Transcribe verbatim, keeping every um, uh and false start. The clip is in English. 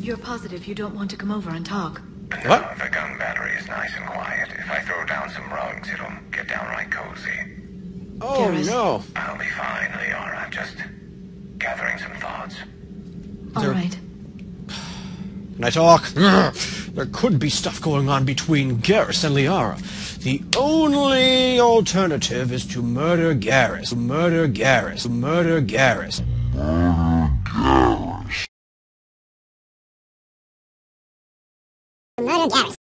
You're positive you don't want to come over and talk? No, What? the gun battery is nice and quiet. If I throw down some rugs, it'll get downright cozy. Oh, Garrus. no. I'll be fine, Liara. I'm just gathering some thoughts. All There- right. Can I talk? There could be stuff going on between Garrus and Liara. The only alternative is to murder Garrus. Murder Garrus. Murder Garrus. Murder Garrus.